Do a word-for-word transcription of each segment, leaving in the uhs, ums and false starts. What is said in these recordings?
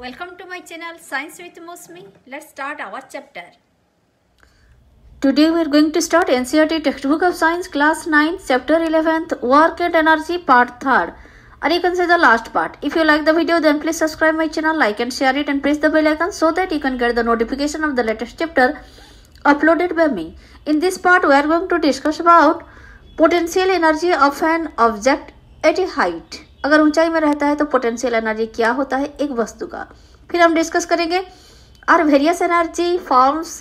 welcome to my channel Science with Mosmi. Let's start our chapter. Today we are going to start N C E R T textbook of science class nine chapter eleventh work and energy part third, and you can see the last part. If you like the video, then please subscribe my channel, like and share it, and press the bell icon so that you can get the notification of the latest chapter uploaded by me. In this part we are going to discuss about potential energy of an object at a height. अगर ऊंचाई में रहता है तो potential energy क्या होता है एक वस्तु का. फिर हम डिस्कस करेंगे are various energy forms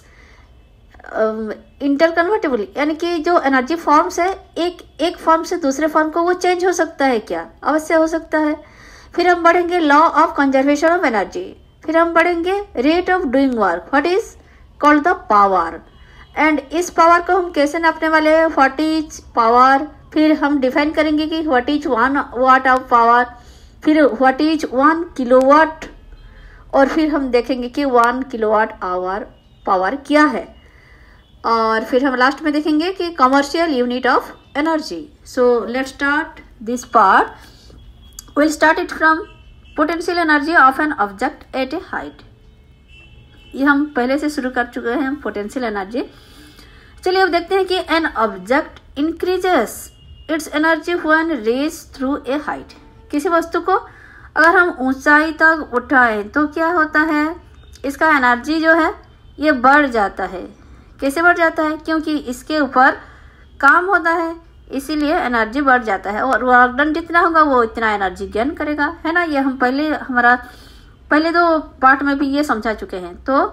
interconvertible, यानी कि जो एनर्जी फॉर्म्स है एक एक फॉर्म से दूसरे फॉर्म को वो चेंज हो सकता है क्या, अवश्य हो सकता है. फिर हम बढ़ेंगे law of conservation of energy. फिर हम बढ़ेंगे rate of doing work, what is called the power, and इस पावर को हम कैसे नापने वाले हैं, व्हाट इज पावर. फिर हम डिफाइन करेंगे कि what is one watt of power, फिर व्हाट इज वन किलोवाट, और फिर हम देखेंगे कि वन किलोवाट आवर पावर क्या है. और फिर हम लास्ट में देखेंगे कि commercial unit of energy. So let's start this part. Will start it from potential energy of an object at a height. ये हम पहले से शुरू कर चुके हैं पोटेंशियल एनर्जी. चलिए अब देखते हैं कि an object increases its energy when raise through a height. किसी वस्तु को अगर हम ऊंचाई तक उठाएं तो क्या होता है, इसका एनर्जी जो है ये बढ़ जाता है. कैसे बढ़ जाता है, क्योंकि इसके ऊपर काम होता है इसीलिए एनर्जी बढ़ जाता है, और वर्क डन जितना होगा वो इतना एनर्जी गेन करेगा, है ना. ये हम पहले हमारा पहले दो पार्ट में भी ये समझा चुके हैं. तो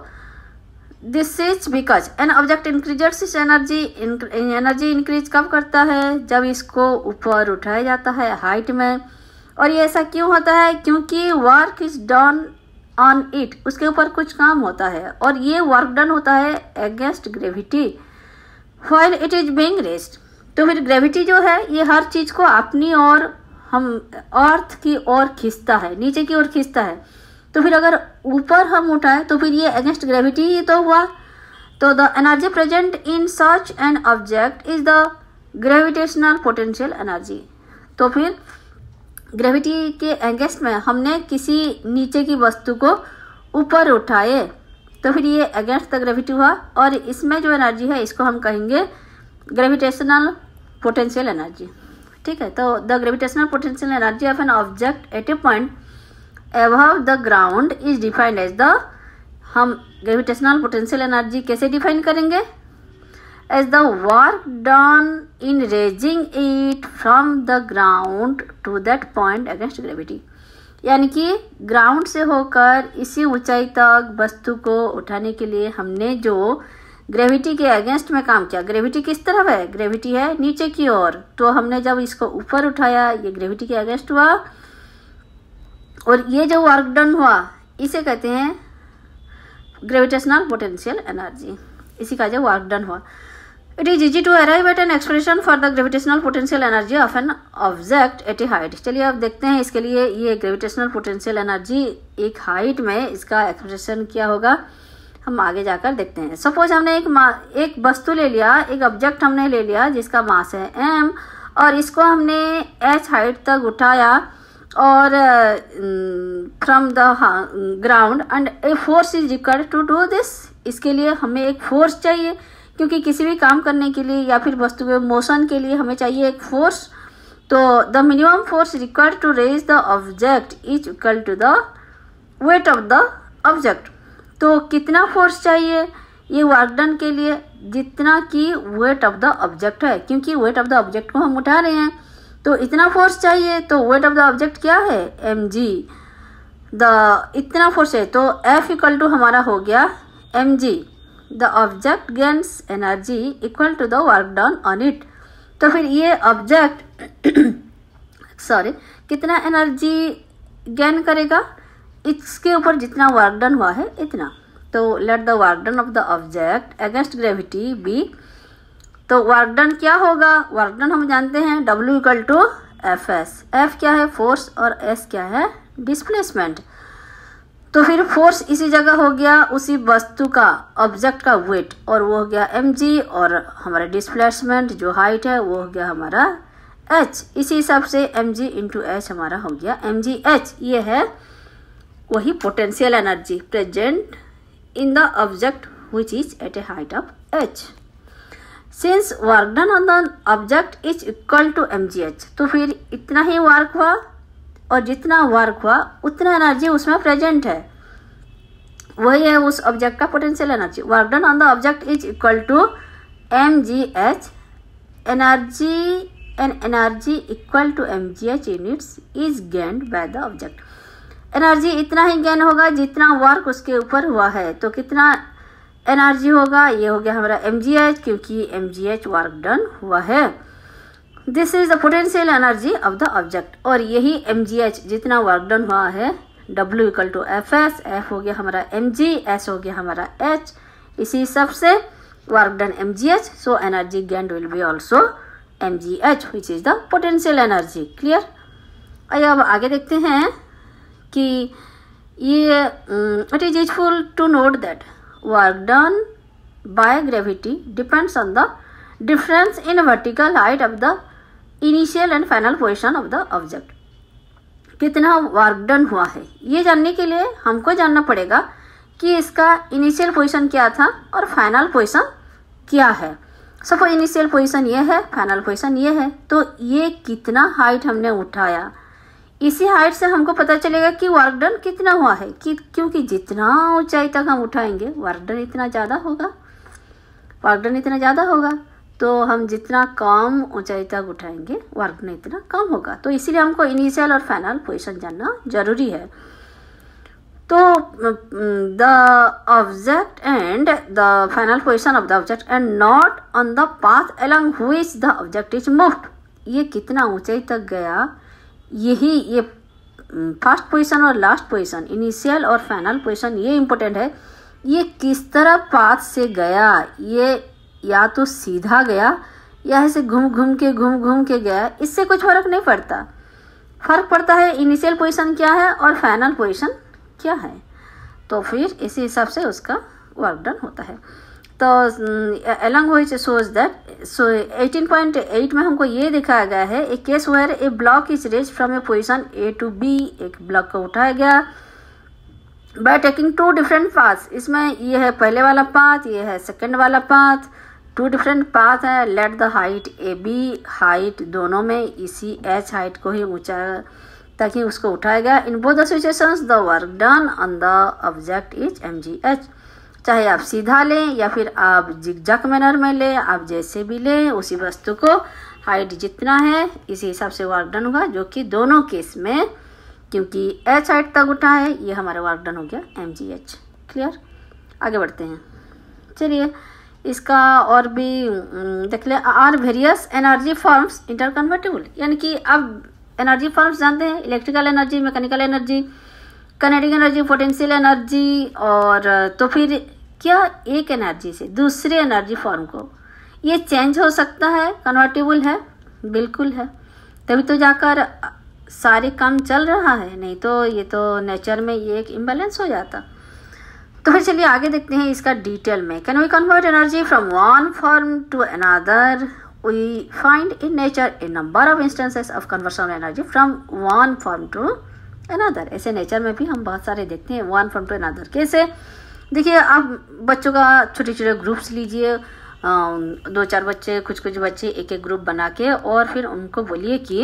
this is because an object increases its energy. Energy increase कब करता है, जब इसको ऊपर उठाया जाता है हाइट में. और ये ऐसा क्यों होता है, क्योंकि work is done on it, उसके ऊपर कुछ काम होता है, और ये वर्क डन होता है against gravity while it is being raised. तो फिर ग्रेविटी जो है ये हर चीज को अपनी ओर, हम अर्थ की ओर खींचता है, नीचे की ओर खींचता है. तो फिर अगर ऊपर हम उठाए तो फिर ये अगेंस्ट ग्रेविटी ही तो हुआ. तो the energy present in such an object is the gravitational potential energy. तो फिर ग्रेविटी के अगेंस्ट में हमने किसी नीचे की वस्तु को ऊपर उठाए तो फिर ये अगेंस्ट द ग्रेविटी हुआ, और इसमें जो एनर्जी है इसको हम कहेंगे ग्रेविटेशनल पोटेंशियल एनर्जी. ठीक है. तो the gravitational potential energy of an object at a point above the ground is defined as the, हम ग्रेविटेशनल पोटेंशियल एनर्जी कैसे डिफाइन करेंगे, as the work done in raising it from the ground to that point against gravity. यानी कि ground से होकर इसी ऊंचाई तक वस्तु को उठाने के लिए हमने जो ग्रेविटी के अगेंस्ट में काम किया. ग्रेविटी किस तरफ है, ग्रेविटी है नीचे की ओर. तो हमने जब इसको ऊपर उठाया ये ग्रेविटी के अगेंस्ट हुआ, और ये जो वर्क डन हुआ इसे कहते हैं ग्रेविटेशनल पोटेंशियल एनर्जी. इसी का जो वर्क डन हुआ. It is easy to arrive at an expression for the gravitational potential energy of an object at a height. चलिए अब देखते हैं इसके लिए ये ग्रेविटेशनल पोटेंशियल एनर्जी एक हाइट में इसका एक्सप्रेशन क्या होगा, हम आगे जाकर देखते हैं. सपोज हमने एक एक वस्तु ले लिया, एक ऑब्जेक्ट हमने ले लिया जिसका मास है एम, और इसको हमने एच हाइट तक उठाया और from the ground, and a force is required to do this. इसके लिए हमें एक फोर्स चाहिए, क्योंकि किसी भी काम करने के लिए या फिर वस्तु के मोशन के लिए हमें चाहिए एक फोर्स. तो the minimum force required to raise the object is equal to the weight of the object. तो कितना फोर्स चाहिए ये वर्क डन के लिए, जितना कि वेट ऑफ द ऑब्जेक्ट है, क्योंकि वेट ऑफ द ऑब्जेक्ट को हम उठा रहे हैं तो इतना फोर्स चाहिए. तो वेट ऑफ द ऑब्जेक्ट क्या है, एम जी. द इतना फोर्स है तो एफ इक्वल टू हमारा हो गया M G. The object gains energy equal to the work done on it. तो फिर ये ऑब्जेक्ट सॉरी कितना एनर्जी गेन करेगा, इसके ऊपर जितना वर्क डन हुआ है इतना. तो let the work done of the object against gravity be. तो वर्क डन क्या होगा, वर्क डन हम जानते हैं W equal to F S. F क्या है, फोर्स, और एस क्या है, डिस्प्लेसमेंट. तो फिर फोर्स इसी जगह हो गया उसी वस्तु का, ऑब्जेक्ट का वेट, और वो हो गया एम जी, और हमारा डिस्प्लेसमेंट जो हाइट है वो हो गया हमारा एच. इसी हिसाब से एम जी इंटू एच हमारा हो गया एम जी एच. ये है वही potential energy present in the object which is at a height of h. Since work done on the object is equal to mgh, तो फिर इतना ही वर्क हुआ और जितना वर्क हुआ उतना एनर्जी उसमें प्रेजेंट है, वही है उस ऑब्जेक्ट का potential energy. Work done on the object is equal to M G H. Energy an energy equal to M G H units is gained by the object. Energy इतना ही gain होगा जितना work उसके ऊपर हुआ है. तो कितना एनर्जी होगा, ये हो गया हमारा एम जी एच, क्योंकि M G H work done हुआ है. This is the potential energy of the object. और यही एम जी एच जितना वर्क डन हुआ है, W equal to F S, F हो गया हमारा एम जी, एस हो गया हमारा एच. इसी सब से work done M G H, so energy gained will be also M G H which is the potential energy. Clear. अब आगे देखते हैं कि ये it is useful to note that work done by gravity depends on the difference in vertical height of the initial and final position of the object. कितना work done हुआ है ये जानने के लिए हमको जानना पड़ेगा कि इसका इनिशियल पोजीशन क्या था और फाइनल पोजीशन क्या है. सपोज इनिशियल पोजीशन ये है, फाइनल पोजीशन ये है, तो ये कितना हाइट हमने उठाया, इसी हाइट से हमको पता चलेगा कि वर्क डन कितना हुआ है. कि क्योंकि जितना ऊंचाई तक हम उठाएंगे वर्क डन इतना ज़्यादा होगा, वर्क डन इतना ज़्यादा होगा. तो हम जितना कम ऊंचाई तक उठाएंगे वर्क डन इतना कम होगा. तो इसीलिए हमको इनिशियल और फाइनल पोजीशन जानना जरूरी है. तो the object and the final position of the object and not on the path along which the object is moved. ये कितना ऊंचाई तक गया, यही ये फर्स्ट पोजीशन और लास्ट पोजीशन, इनिशियल और फाइनल पोजीशन, ये इम्पोर्टेंट है. ये किस तरह पाथ से गया, ये या तो सीधा गया या ऐसे घूम घूम के घूम घूम के गया, इससे कुछ फर्क नहीं पड़ता. फर्क पड़ता है इनिशियल पोजीशन क्या है और फाइनल पोजीशन क्या है. तो फिर इसी हिसाब से उसका वर्क डन होता है. तो along which shows that, so eighteen point eight में हमको ये दिखाया गया है a case where a block is raised from a position A to B. एक ब्लॉक को उठाया गया by taking two different paths. इसमें ये है पहले वाला पाथ, ये है सेकंड वाला पाथ. टू डिफरेंट पाथ है. Let the height A B, height दोनों में इसी एच हाइट को ही ऊंचा ताकि उसको उठाया गया. In both the situations the work done on the object is M G H. चाहे आप सीधा लें या फिर आप जिगजैग मैनर में लें, आप जैसे भी लें, उसी वस्तु को हाइट जितना है इसी हिसाब से वर्क डन होगा. जो कि दोनों केस में क्योंकि एच हाइट तक उठा है, ये हमारा वर्क डन हो गया एम जी एच. क्लियर. आगे बढ़ते हैं. चलिए इसका और भी देख ले. Are various energy forms interconvertible. यानी कि अब एनर्जी फॉर्म्स जानते हैं, electrical energy, mechanical energy, kinetic energy, potential energy. और तो फिर क्या एक एनर्जी से दूसरे एनर्जी फॉर्म को ये चेंज हो सकता है, कन्वर्टिबल है? बिल्कुल है. तभी तो जाकर सारे काम चल रहा है, नहीं तो ये तो नेचर में ये एक इम्बैलेंस हो जाता. तो फिर चलिए आगे देखते हैं इसका डिटेल में. Can we convert energy from one form to another? We find in nature a number of instances of conversion of energy from one form to another. ऐसे नेचर में भी हम बहुत सारे देखते हैं वन फ्रॉम टू अनदर. कैसे? देखिए आप बच्चों का छोटे छोटे ग्रुप्स लीजिए, दो चार बच्चे, कुछ कुछ बच्चे एक एक ग्रुप बना के, और फिर उनको बोलिए कि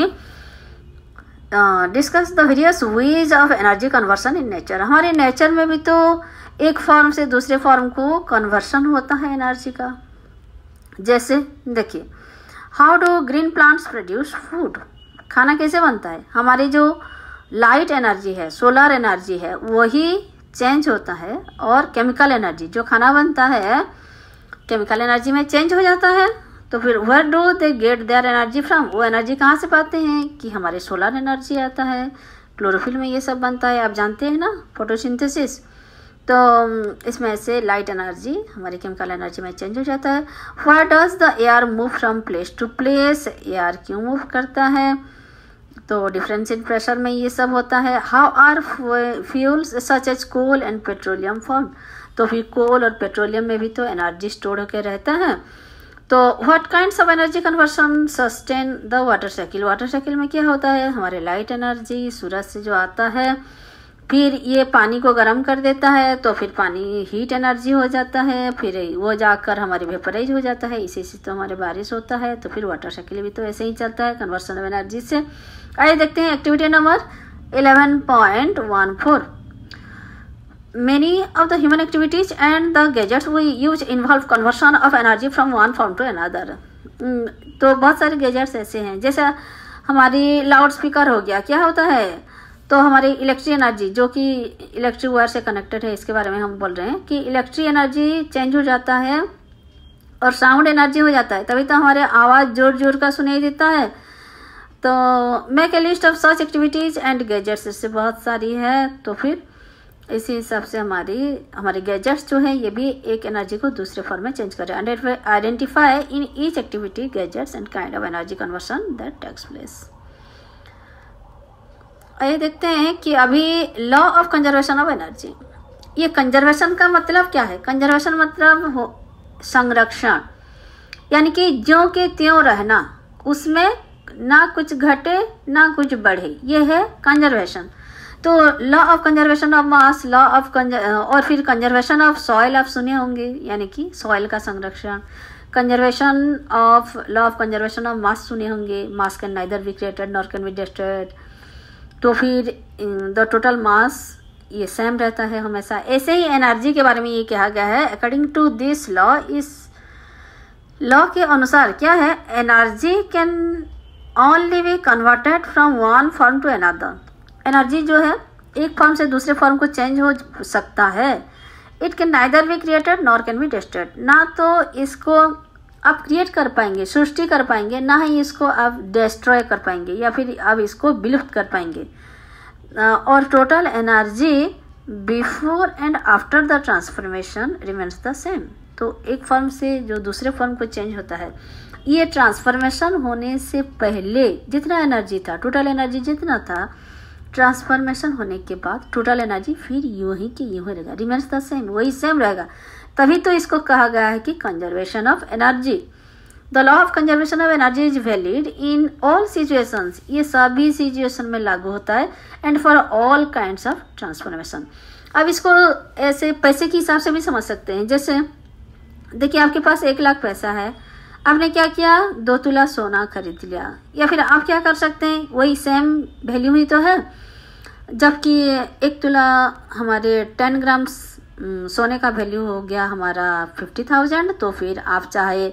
discuss the various ways of energy conversion in nature. हमारे नेचर में भी तो एक फॉर्म से दूसरे फॉर्म को कन्वर्सन होता है एनर्जी का. जैसे देखिए, how do green plants produce food. खाना कैसे बनता है? हमारी जो लाइट एनर्जी है, सोलर एनर्जी है, वही चेंज होता है, और केमिकल एनर्जी जो खाना बनता है केमिकल एनर्जी में चेंज हो जाता है. तो फिर where do they get their energy from. वो एनर्जी कहाँ से पाते हैं? कि हमारे सोलर एनर्जी आता है, क्लोरोफिल में ये सब बनता है, आप जानते हैं ना, फोटोसिंथेसिस. तो इसमें से लाइट एनर्जी हमारी केमिकल एनर्जी में चेंज हो जाता है. Why does the air move from place to place. Air क्यों मूव करता है? तो डिफरेंस इन प्रेशर में ये सब होता है. How are fuels such as coal and petroleum form. तो फिर कोल और पेट्रोलियम में भी तो एनर्जी स्टोर होकर रहता है. तो what kinds of energy conversion sustain the water cycle. Water cycle में क्या होता है? हमारे लाइट एनर्जी सूरज से जो आता है, फिर ये पानी को गर्म कर देता है, तो फिर पानी हीट एनर्जी हो जाता है, फिर वो जाकर हमारे वेपराइज हो जाता है, इसी से तो हमारे बारिश होता है। तो फिर वाटर साइकिल भी तो ऐसे ही चलता है कन्वर्सन ऑफ एनर्जी से। आइए देखते हैं activity number eleven point one four. Many of the human activities and the gadgets we use involve conversion of energy from one form to another. तो बहुत सारे गैजेट्स ऐसे हैं, जैसे हमारी लाउड स्पीकर हो गया, क्या होता है, तो हमारी इलेक्ट्रिक एनर्जी जो कि इलेक्ट्रिक वायर से कनेक्टेड है, इसके बारे में हम बोल रहे हैं कि इलेक्ट्रिक एनर्जी चेंज हो जाता है और साउंड एनर्जी हो जाता है, तभी तो हमारे आवाज़ जोर जोर का सुनाई देता है। तो make a list of such activities and gadgets, इससे बहुत सारी है। तो फिर इसी हिसाब से हमारी हमारे गैजेट्स जो है ये भी एक एनर्जी को दूसरे फॉर्म में चेंज करें। Identify in each activity gadgets and kind of energy conversion that takes place. आइए देखते हैं कि अभी law of conservation of energy, ये कंजर्वेशन का मतलब क्या है। कंजर्वेशन मतलब हो संरक्षण, यानी कि ज्यों के त्यों रहना, उसमें ना कुछ घटे ना कुछ बढ़े, ये है कंजर्वेशन। तो law of conservation of mass, law of और फिर कंजर्वेशन ऑफ सॉइल आप सुने होंगे, यानी कि सॉइल का संरक्षण। Conservation of law of conservation of mass सुने होंगे, mass can neither be created nor can be destroyed. तो फिर द टोटल मास ये सेम रहता है हमेशा। ऐसे ही एनर्जी के बारे में ये कहा गया है, अकॉर्डिंग टू दिस लॉ, इस लॉ के अनुसार क्या है, energy can only be converted from one form to another. Energy जो है एक फॉर्म से दूसरे फॉर्म को चेंज हो सकता है। It can neither be created nor can be destroyed, ना तो इसको आप क्रिएट कर पाएंगे, सृष्टि कर पाएंगे, ना ही इसको आप डिस्ट्रॉय कर पाएंगे या फिर आप इसको विलुप्त कर पाएंगे। और total energy before and after the transformation remains the same. तो एक फॉर्म से जो दूसरे फॉर्म को चेंज होता है, ये ट्रांसफॉर्मेशन होने से पहले जितना एनर्जी था, टोटल एनर्जी जितना था, ट्रांसफॉर्मेशन होने के बाद टोटल एनर्जी फिर यूं ही कि यूं ही रहेगा, रिमेन्स द सेम, वही सेम रहेगा। तभी तो इसको कहा गया है कि conservation of energy. The law of conservation of energy is valid in all situations, ये सभी सिचुएशन में लागू होता है, and for all kinds of transformation. अब इसको ऐसे पैसे के हिसाब से भी समझ सकते हैं। जैसे देखिए, आपके पास एक लाख पैसा है, आपने क्या किया, दो तुला सोना खरीद लिया, या फिर आप क्या कर सकते हैं, वही सेम वैल्यू ही तो है। जबकि एक तुला हमारे टेन ग्राम सोने का वैल्यू हो गया हमारा फिफ्टी थाउजेंड, तो फिर आप चाहे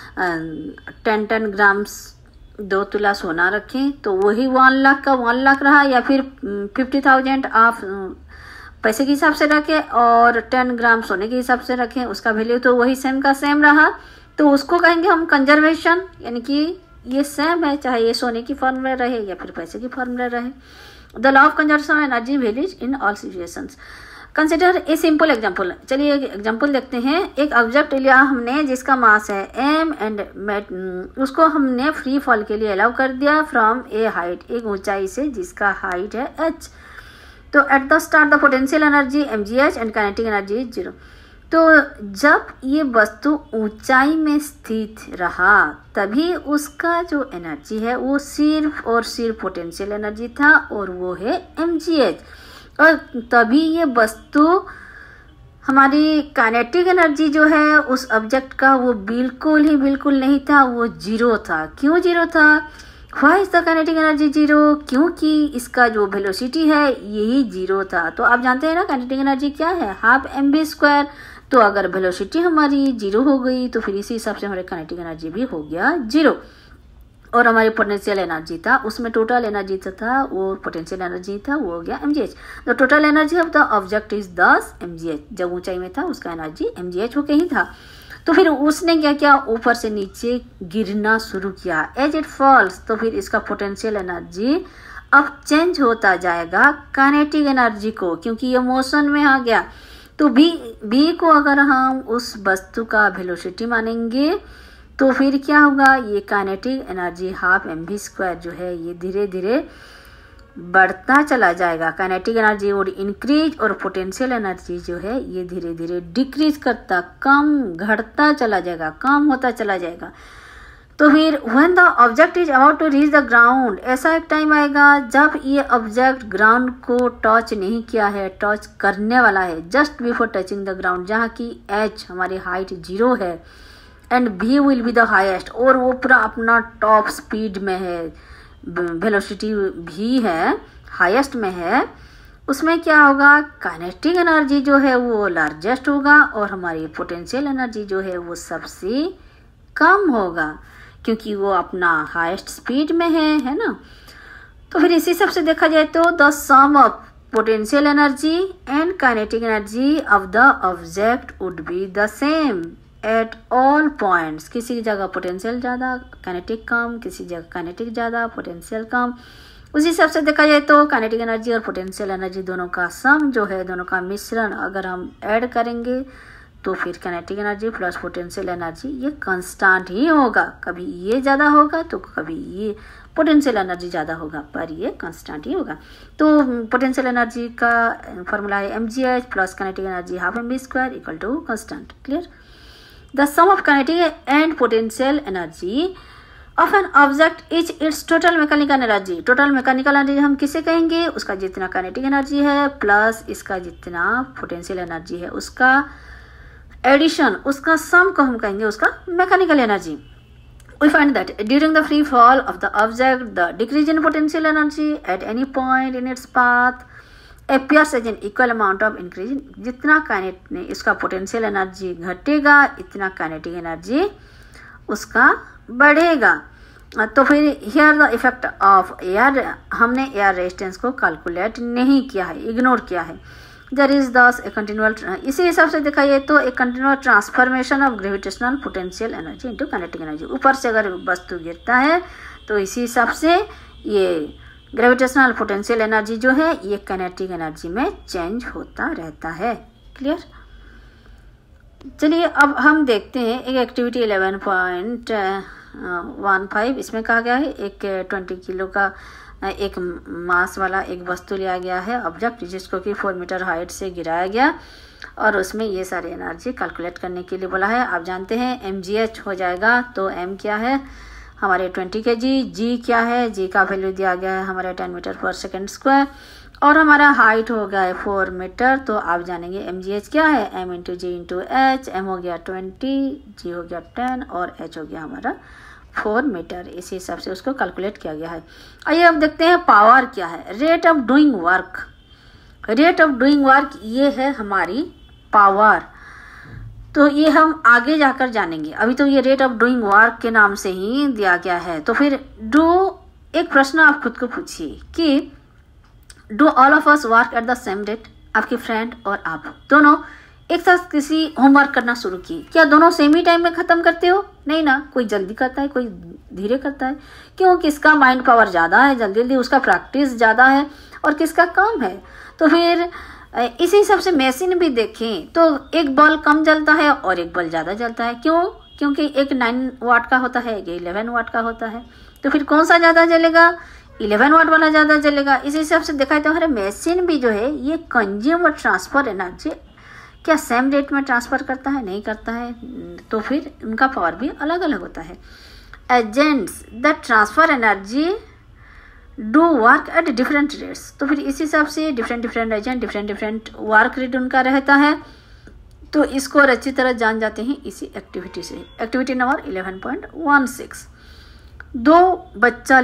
टेन टेन ग्राम्स दो तुला सोना रखें तो वही वन लाख का वन लाख रहा, या फिर फिफ्टी थाउजेंड आप पैसे के हिसाब से रखें और टेन ग्राम सोने के हिसाब से रखें, उसका वैल्यू तो वही सेम का सेम रहा। तो उसको कहेंगे हम कंजर्वेशन, यानी कि ये सेम है, चाहे ये सोने की फॉर्म में रहे या फिर पैसे की फॉर्म में रहे। The law of conservation of energy valid in all situations. Consider a simple example. चलिए एक एग्जाम्पल देखते हैं। एक ऑब्जेक्ट लिया हमने जिसका मास है एम एंड उसको हमने फ्री फॉल के लिए अलाउ कर दिया फ्रॉम ए हाइट, एक ऊंचाई से जिसका हाइट है एच। तो at the start the potential energy M G H and kinetic energy is zero. तो जब ये वस्तु ऊंचाई में स्थित रहा तभी उसका जो एनर्जी है वो सिर्फ और सिर्फ पोटेंशियल एनर्जी था और वो है एम जी एच। और तभी ये वस्तु हमारी काइनेटिक एनर्जी जो है उस ऑब्जेक्ट का वो बिल्कुल ही बिल्कुल नहीं था, वो जीरो था। क्यों जीरो था? Why is the kinetic energy zero? क्योंकि इसका जो वेलोसिटी है यही जीरो था। तो आप जानते हैं ना काइनेटिक एनर्जी क्या है, हाफ एम बी स्क्वायर। तो अगर वेलोसिटी हमारी जीरो हो गई तो फिर इसी हिसाब से हमारे काइनेटिक एनर्जी भी हो गया जीरो। और हमारी पोटेंशियल एनर्जी था, उसमें टोटल एनर्जी था वो पोटेंशियल एनर्जी था, वो हो गया M G H. The total energy of the object is thus M G H. जब ऊंचाई में था उसका एनर्जी एम जी एच होके ही था। तो फिर उसने क्या किया, ऊपर से नीचे गिरना शुरू किया। एज इट फॉल्स तो फिर इसका पोटेंशियल एनर्जी अब चेंज होता जाएगा काइनेटिक एनर्जी को, क्योंकि ये मोशन में आ गया। तो बी बी को अगर हम उस वस्तु का वेलोसिटी मानेंगे तो फिर क्या होगा, ये kinetic energy half M V square जो है ये धीरे धीरे बढ़ता चला जाएगा। काइनेटिक एनर्जी और इंक्रीज और पोटेंशियल एनर्जी जो है ये धीरे धीरे डिक्रीज करता, कम घटता चला जाएगा, कम होता चला जाएगा। तो फिर when the object is about to reach the ground, ऐसा एक टाइम आएगा जब ये ऑब्जेक्ट ग्राउंड को टच नहीं किया है, टच करने वाला है, just before touching the ground, जहाँ की एच हमारी हाइट जीरो है and V will be the highest, और वो पूरा अपना टॉप स्पीड में है, वेलोसिटी भी है, हाईएस्ट में है, उसमें क्या होगा, काइनेटिक एनर्जी जो है वो लार्जेस्ट होगा और हमारी पोटेंशियल एनर्जी जो है वो सबसे कम होगा, क्योंकि वो अपना हाईएस्ट स्पीड में है है ना। तो फिर इसी सब से देखा जाए तो the sum of potential energy and kinetic energy of the object would be the same at all points. किसी जगह पोटेंशियल ज़्यादा, काइनेटिक कम, किसी जगह काइनेटिक ज़्यादा, पोटेंशियल कम। उसी हिसाब से देखा जाए तो काइनेटिक एनर्जी और पोटेंशियल एनर्जी दोनों का सम जो है, दोनों का मिश्रण अगर हम ऐड करेंगे तो फिर kinetic energy plus potential energy ये कांस्टेंट ही होगा। कभी ये ज़्यादा होगा तो कभी ये पोटेंशियल एनर्जी ज़्यादा होगा, पर ये कांस्टेंट ही होगा। तो पोटेंशियल एनर्जी का फॉर्मूला है M G H plus kinetic energy half M V square equal to constant. Clear? The sum of kinetic and potential energy of an object is its total mechanical energy. Total mechanical energy हम किसे कहेंगे, उसका जितना kinetic energy है plus इसका जितना potential energy है, उसका एडिशन, उसका सम को हम कहेंगे उसका mechanical energy. We find that during the free fall of the object, the decrease in potential energy at any point in its path appears as an equal amount of increase in, जितना काइनेट ने इसका potential energy घटेगा इतना kinetic energy उसका बढ़ेगा। तो फिर here the effect of air, हमने एयर रेजिस्टेंस को कैलकुलेट नहीं किया है, इग्नोर किया है। देयर इज दस ए कंटिन्यूअल, इसी हिसाब से देखा जाए तो एक continual transformation of gravitational potential energy into kinetic energy. ऊपर से अगर वस्तु गिरता है तो इसी हिसाब से ये ग्रेविटेशनल पोटेंशियल एनर्जी जो है ये काइनेटिक एनर्जी में चेंज होता रहता है। क्लियर? चलिए अब हम देखते हैं एक activity eleven point one five, इसमें कहा गया है एक ट्वेंटी किलो का एक मास वाला एक वस्तु लिया गया है, ऑब्जेक्ट, जिसको कि फोर मीटर हाइट से गिराया गया और उसमें ये सारी एनर्जी कैलकुलेट करने के लिए बोला है। आप जानते हैं एम जी एच हो जाएगा, तो एम क्या है हमारे ट्वेंटी के जी, जी क्या है, जी का वैल्यू दिया गया है हमारे ten metre per second square और हमारा हाइट हो गया है फोर मीटर। तो आप जानेंगे एम जी एच क्या है, M into G into H, M हो गया ट्वेंटी, जी हो गया टेन और एच हो गया हमारा फोर मीटर। इसी हिसाब से उसको कैलकुलेट किया गया है। आइए अब देखते हैं पावर क्या है, rate of doing work. Rate of doing work ये है हमारी पावर, तो ये हम आगे जाकर जानेंगे, अभी तो ये रेट ऑफ डूइंग वर्क के नाम से ही दिया गया है। तो फिर डू, एक प्रश्न आप खुद को पूछिए कि do all of us work at the same rate. आपके फ्रेंड और आप दोनों एक साथ किसी होमवर्क करना शुरू किए, क्या दोनों सेम ही टाइम में खत्म करते हो? नहीं ना, कोई जल्दी करता है, कोई धीरे करता है। क्यों? किसका माइंड पावर ज़्यादा है, जल्दी जल्दी उसका प्रैक्टिस ज़्यादा है और किसका कम है। तो फिर इसी हिसाब से मशीन भी देखें तो एक बल्ब कम जलता है और एक बल्ब ज़्यादा जलता है। क्यों? क्योंकि एक नाइन वाट का होता है, एक इलेवन वाट का होता है। तो फिर कौन सा ज़्यादा जलेगा? इलेवन वाट वाला ज़्यादा जलेगा। इस हिसाब से देखा तो हमारे मशीन भी जो है ये कंज्यूम और ट्रांसफर एनर्जी क्या सेम रेट में ट्रांसफ़र करता है? नहीं करता है, तो फिर उनका पावर भी अलग अलग होता है। Agents that transfer energy do work at different rates. तो फिर इस हिसाब से different different agent different different work rate उनका रहता है। तो इसको और अच्छी तरह जान जाते हैं इसी एक्टिविटी से। Activity number eleven point one six, दो बच्चा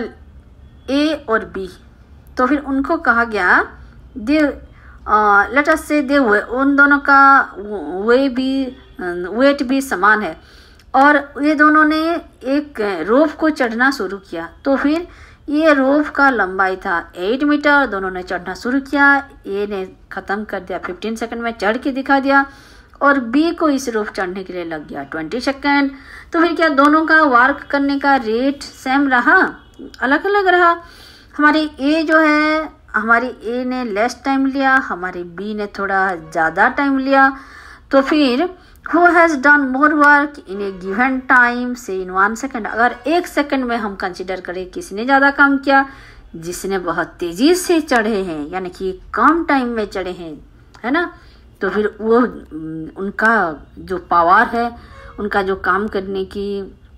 ए और बी, तो फिर उनको कहा गया दे लेट अस से दे उन दोनों का वे भी वेट भी समान है और ये दोनों ने एक रोप को चढ़ना शुरू किया। तो फिर ये रोप का लंबाई था एट मीटर, दोनों ने चढ़ना शुरू किया। ए ने ख़त्म कर दिया फिफ्टीन सेकंड में चढ़ के दिखा दिया और बी को इस रोप चढ़ने के लिए लग गया ट्वेंटी सेकंड। तो फिर क्या दोनों का वर्क करने का रेट सेम रहा? अलग अलग रहा। हमारी ए जो है हमारी ए ने लेस टाइम लिया, हमारी बी ने थोड़ा ज़्यादा टाइम लिया। तो फिर who has done more work in a given time से इन वन सेकेंड। अगर एक सेकेंड में हम कंसिडर करें किसने ज़्यादा काम किया, जिसने बहुत तेज़ी से चढ़े हैं यानी कि कम टाइम में चढ़े हैं, है ना। तो फिर वो उनका जो पावर है, उनका जो काम करने की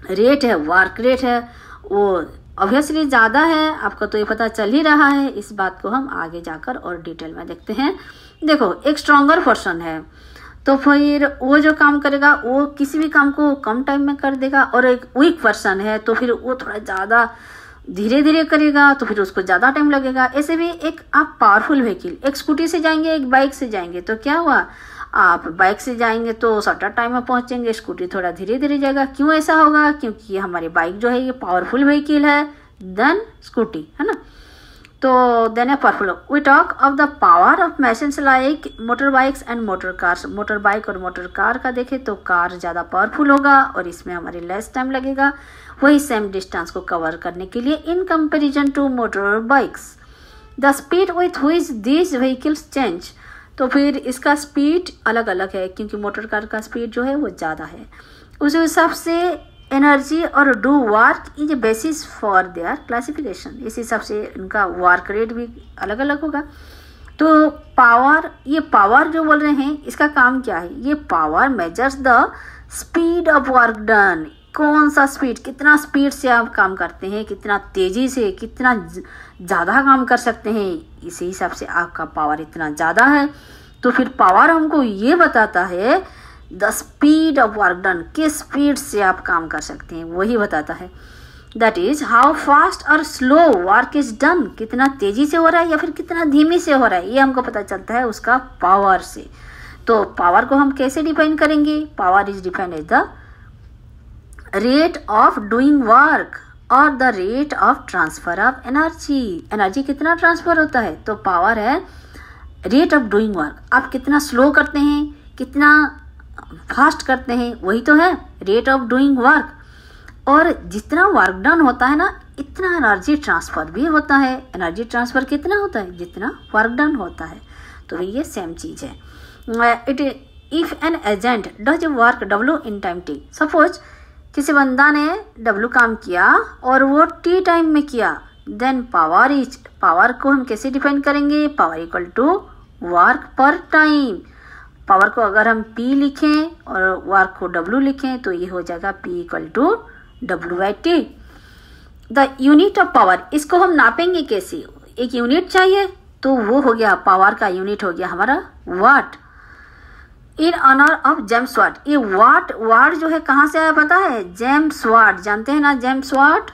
रेट है, वर्क रेट है, वो ऑब्वियसली ज़्यादा है, आपको तो ये पता चल ही रहा है। इस बात को हम आगे जाकर और डिटेल में देखते हैं। देखो, एक स्ट्रॉन्गर पर्सन है तो फिर वो जो काम करेगा वो किसी भी काम को कम टाइम में कर देगा, और एक वीक पर्सन है तो फिर वो थोड़ा ज़्यादा धीरे धीरे करेगा तो फिर उसको ज़्यादा टाइम लगेगा। ऐसे भी एक आप पावरफुल व्हीकल, एक स्कूटी से जाएंगे, एक बाइक से जाएंगे, तो क्या हुआ, आप बाइक से जाएंगे तो शॉर्टर टाइम में पहुंचेंगे, स्कूटी थोड़ा धीरे धीरे जाएगा। क्यों ऐसा होगा? क्योंकि हमारी बाइक जो है ये पावरफुल व्हीकल है देन स्कूटी, है ना। तो then a powerful, we talk of the power of machines like motorbikes and motor cars. Motorbike और मोटर कार का देखें तो कार ज़्यादा पावरफुल होगा और इसमें हमारे लेस टाइम लगेगा वही सेम डिस्टेंस को कवर करने के लिए in comparison to motorbikes. The speed with which these vehicles change, तो फिर इसका स्पीड अलग अलग है क्योंकि मोटर कार का स्पीड जो है वो ज़्यादा है। उस हिसाब से एनर्जी और do work is a basis for their classification, इस हिसाब से इनका वर्क रेट भी अलग अलग होगा। तो पावर, ये पावर जो बोल रहे हैं इसका काम क्या है? ये power measures the speed of work done, कौन सा स्पीड, कितना स्पीड से आप काम करते हैं, कितना तेजी से, कितना ज़्यादा काम कर सकते हैं, इसी हिसाब से आपका पावर इतना ज़्यादा है। तो फिर पावर हमको ये बताता है the speed of work done, किस स्पीड से आप काम कर सकते हैं वही बताता है। दैट इज हाउ फास्ट और स्लो वर्क इज डन, कितना तेजी से हो रहा है या फिर कितना धीमी से हो रहा है, ये हमको पता चलता है उसका पावर से। तो पावर को हम कैसे डिफाइन करेंगे? Power is defined as the rate of doing work और the rate of transfer of energy. Energy कितना ट्रांसफर होता है? तो पावर है रेट ऑफ डूइंग वर्क, आप कितना स्लो करते हैं, कितना फास्ट करते हैं, वही तो है रेट ऑफ डूइंग वर्क। और जितना वर्क डन होता है ना, इतना एनर्जी ट्रांसफर भी होता है। एनर्जी ट्रांसफर कितना होता है? जितना वर्क डन होता है। तो ये सेम चीज है। It if an agent does work W in time T, suppose किसी बंदा ने डब्ल्यू काम किया और वो टी टाइम में किया, देन पावर इज, पावर को हम कैसे डिफाइन करेंगे? Power equal to work per time. Power को अगर हम P लिखें और वर्क को W लिखें तो ये हो जाएगा P equal to W by T. The unit of power, इसको हम नापेंगे कैसे? एक यूनिट चाहिए तो वो हो गया, पावर का यूनिट हो गया हमारा watt. In honour of James Watt, ये वाट, वाट जो है कहाँ से आया पता है? जेम्स वाट, जानते हैं ना जेम्स वाट।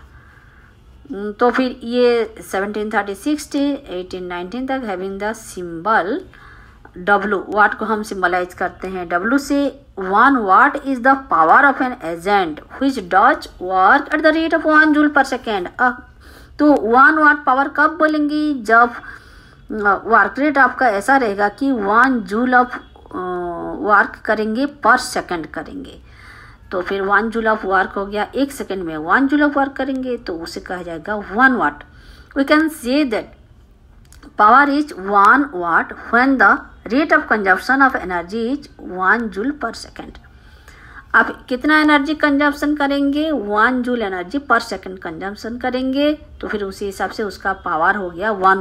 तो फिर ये सेवनटीन थर्टी सिक्स से एटीन नाइनटीन तक having the symbol W, watt को हम सिंबलाइज करते हैं W से। One watt is the power of an agent which does work at the rate of one joule per second. तो one watt power कब बोलेंगे? जब वर्क रेट आपका ऐसा रहेगा कि वन जूल ऑफ वर्क करेंगे पर सेकेंड करेंगे। तो फिर वन जूल ऑफ वर्क हो गया, एक सेकेंड में वन जूल ऑफ वर्क करेंगे तो उसे कहा जाएगा one watt. We can say that power is one watt when the rate of consumption of energy is one joule per second. आप कितना एनर्जी कंजप्शन करेंगे? One joule energy per second consumption करेंगे, तो फिर उसी हिसाब से उसका पावर हो गया वन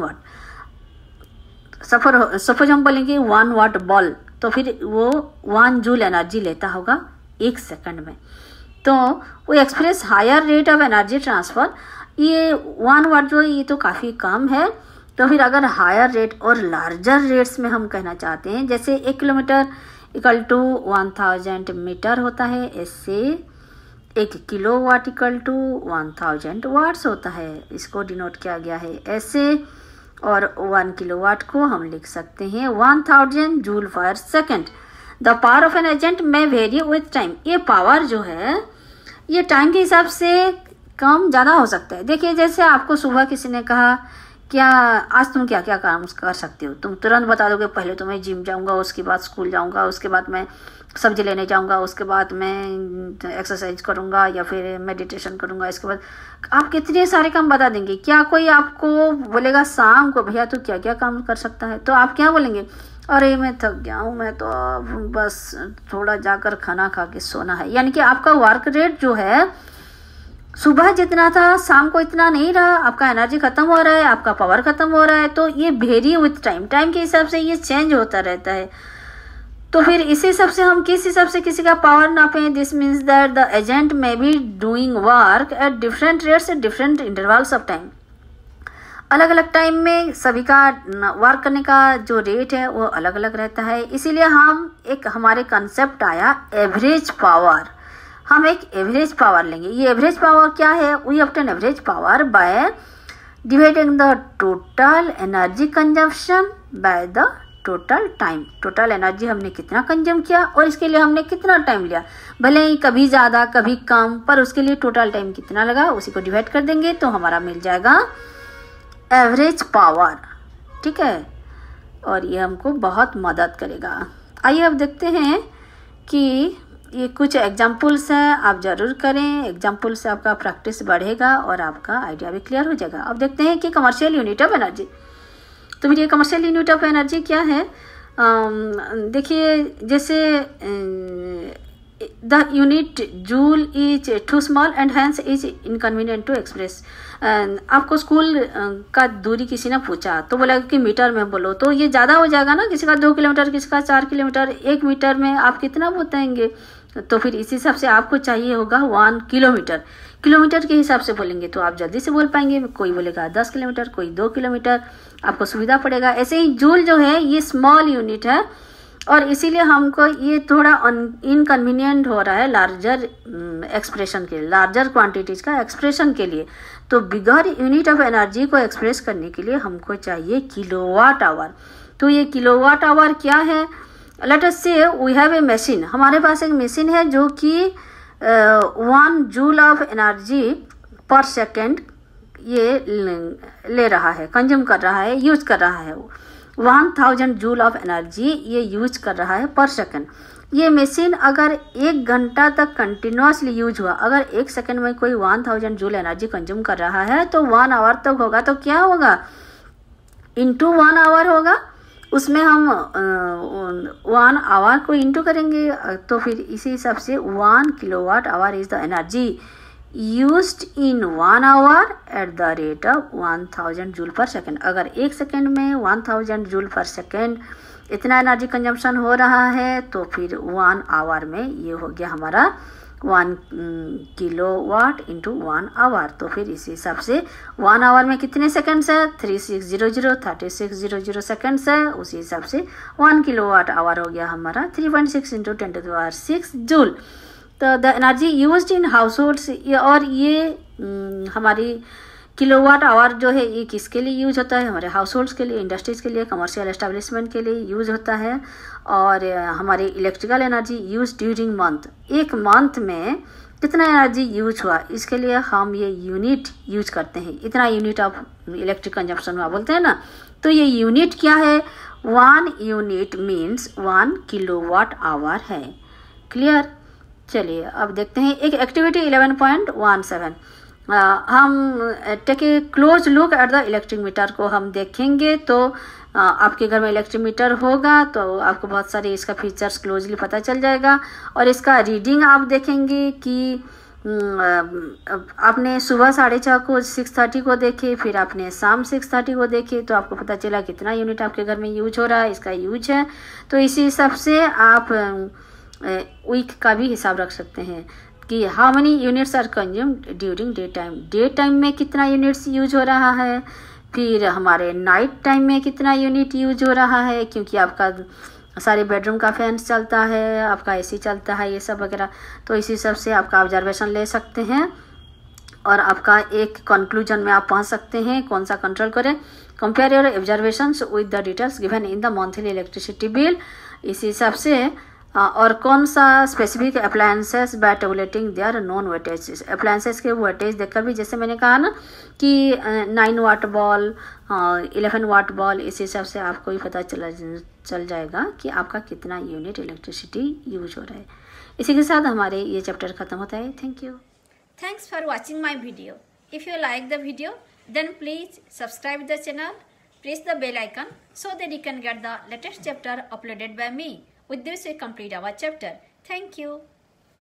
वाट। सफर सपोज हम बोलेंगे वन वाट बॉल, तो फिर वो वन जूल एनर्जी लेता होगा एक सेकंड में। तो वो express higher rate of energy transfer, ये वन वाट जो है ये तो काफ़ी कम है। तो फिर अगर हायर रेट और लार्जर रेट्स में हम कहना चाहते हैं, जैसे एक kilometre equal to one thousand metre होता है, ऐसे एक kilo watt equal to one thousand watts होता है, इसको डिनोट किया गया है ऐसे। और वन किलो वाट को हम लिख सकते हैं one thousand joule per second. The power of an agent में वेरी विथ टाइम, ये पावर जो है ये टाइम के हिसाब से कम ज़्यादा हो सकता है। देखिए जैसे आपको सुबह किसी ने कहा क्या आज तुम क्या क्या काम कर सकते हो, तुम तुरंत बता दोगे पहले तो मैं जिम जाऊंगा, उसके बाद स्कूल जाऊंगा, उसके बाद मैं सब्जी लेने जाऊंगा, उसके बाद मैं एक्सरसाइज करूंगा या फिर मेडिटेशन करूंगा, इसके बाद आप कितने सारे काम बता देंगे। क्या कोई आपको बोलेगा शाम को भैया तू क्या क्या काम कर सकता है, तो आप क्या बोलेंगे? अरे मैं थक गया हूँ, मैं तो बस थोड़ा जाकर खाना खा के सोना है। यानी कि आपका वर्क रेट जो है सुबह जितना था शाम को इतना नहीं रहा, आपका एनर्जी खत्म हो रहा है, आपका पावर खत्म हो रहा है। तो ये वेरी विथ टाइम, टाइम के हिसाब से ये चेंज होता रहता है। तो फिर इसी हिसाब से हम किस हिसाब से किसी का पावर नापें? This means that the agent may be doing work at different rates at different intervals of time. अलग अलग टाइम में सभी का वर्क करने का जो रेट है वो अलग अलग रहता है। इसीलिए हम एक हमारे कंसेप्ट आया एवरेज पावर। हम एक एवरेज पावर लेंगे। ये एवरेज पावर क्या है? We obtain average power by dividing the total energy consumption by the total time. Total energy हमने कितना कंज्यूम किया और इसके लिए हमने कितना टाइम लिया, भले ही कभी ज़्यादा कभी कम, पर उसके लिए टोटल टाइम कितना लगा उसी को डिवाइड कर देंगे तो हमारा मिल जाएगा एवरेज पावर। ठीक है, और ये हमको बहुत मदद करेगा। आइए अब देखते हैं कि ये कुछ एग्जाम्पल्स हैं, आप ज़रूर करें। एग्जाम्पल से आपका प्रैक्टिस बढ़ेगा और आपका आइडिया भी क्लियर हो जाएगा। अब देखते हैं कि कमर्शियल यूनिट ऑफ एनर्जी। तो फिर ये कमर्शियल यूनिट ऑफ एनर्जी क्या है? देखिए, जैसे the unit joule is too small and hence is inconvenient to express. आपको स्कूल का दूरी किसी ने पूछा तो बोला कि मीटर में बोलो, तो ये ज़्यादा हो जाएगा ना, किसी का दो किलोमीटर किसी का चार किलोमीटर, एक मीटर में आप कितना बताएंगे? तो फिर इसी हिसाब से आपको चाहिए होगा वन किलोमीटर। किलोमीटर के हिसाब से बोलेंगे तो आप जल्दी से बोल पाएंगे। कोई बोलेगा दस किलोमीटर, कोई दो किलोमीटर, आपको सुविधा पड़ेगा। ऐसे ही जूल जो है ये स्मॉल यूनिट है और इसीलिए हमको ये थोड़ा इनकन्वीनियंट हो रहा है लार्जर एक्सप्रेशन के लिए, लार्जर क्वांटिटीज का एक्सप्रेशन के लिए। तो बिगर यूनिट ऑफ एनर्जी को एक्सप्रेस करने के लिए हमको चाहिए किलोवाट आवर। तो ये किलोवाट आवर क्या है? लेट अस से वी हैव ए मशीन। हमारे पास एक मशीन है जो कि one joule of energy per second ये ले रहा है, कंज्यूम कर रहा है, यूज कर रहा है। One thousand joule of energy ये यूज कर रहा है पर सेकेंड। ये मशीन अगर एक घंटा तक कंटिन्यूसली यूज हुआ, अगर एक सेकेंड में कोई one thousand joule energy consume कर रहा है तो वन आवर तक होगा। तो क्या होगा? इंटू वन आवर होगा। उसमें हम वन आवर को इंटू करेंगे तो फिर इसी हिसाब से one kilowatt hour is the energy used in one hour at the rate of one thousand joule per second. अगर एक सेकेंड में one thousand joule per second इतना एनर्जी कंजम्पशन हो रहा है तो फिर वन आवर में ये हो गया हमारा one kilo watt into one hour. तो फिर इसी हिसाब से वन आवर में कितने सेकंड्स है? Three six zero zero thirty six zero zero seconds है। उसी हिसाब से वन किलो वाट आवर हो गया हमारा three point six into ten to the power six joule. तो the energy used in households, और ये न, हमारी किलोवाट आवर जो है ये किसके लिए यूज होता है? हमारे हाउस होल्ड्स के लिए, इंडस्ट्रीज के लिए, कमर्शियल एस्टेब्लिशमेंट के लिए यूज होता है। और हमारी electrical energy use during month, एक मंथ में कितना एनर्जी यूज हुआ इसके लिए हम ये यूनिट यूज करते हैं। इतना यूनिट ऑफ इलेक्ट्रिक कंजम्पशन हुआ बोलते हैं ना, तो ये यूनिट क्या है? One unit means one kilowatt hour है। क्लियर? चलिए अब देखते हैं एक activity eleven point one seven. हम take a close look at the electric meter को हम देखेंगे। तो आ, आपके घर में इलेक्ट्रिक मीटर होगा तो आपको बहुत सारे इसका फीचर्स क्लोजली पता चल जाएगा। और इसका रीडिंग आप देखेंगे कि आपने सुबह साढ़े छः को सिक्स थर्टी को देखे, फिर आपने शाम सिक्स थर्टी को देखे, तो आपको पता चला कितना यूनिट आपके घर में यूज हो रहा है, इसका यूज है। तो इसी हिसाब से आप वीक का भी हिसाब रख सकते हैं कि how many units are consumed during day time. Day time में कितना यूनिट्स यूज हो रहा है, फिर हमारे नाइट टाइम में कितना यूनिट यूज हो रहा है, क्योंकि आपका सारे बेडरूम का फैन चलता है, आपका एसी चलता है, ये सब वगैरह। तो इसी सब से आपका ऑब्जर्वेशन ले सकते हैं और आपका एक कंक्लूजन में आप पहुंच सकते हैं कौन सा कंट्रोल करें। Compare your observations with the details given in the monthly electricity bill. इसी हिसाब से और कौन सा specific appliances by tabulating their non weightage. Appliances के वेटेज देखकर भी, जैसे मैंने कहा ना कि nine watt bulb, eleven watt bulb, इस हिसाब से आपको भी पता चला चल जाएगा कि आपका कितना यूनिट इलेक्ट्रिसिटी यूज हो रहा है। इसी के साथ हमारे ये चैप्टर खत्म होता है। Thank you. Thanks for watching my video. If you like the video, then please subscribe the channel, press the bell icon so that you can get the latest chapter uploaded by me. With this, we complete our chapter. Thank you.